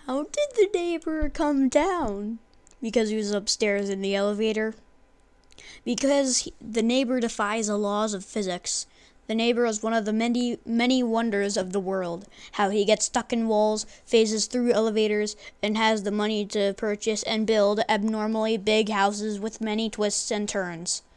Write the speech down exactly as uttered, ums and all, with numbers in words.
How did the neighbor come down? Because he was upstairs in the elevator. Because he, the neighbor defies the laws of physics. The neighbor is one of the many, many wonders of the world. How he gets stuck in walls, phases through elevators, and has the money to purchase and build abnormally big houses with many twists and turns.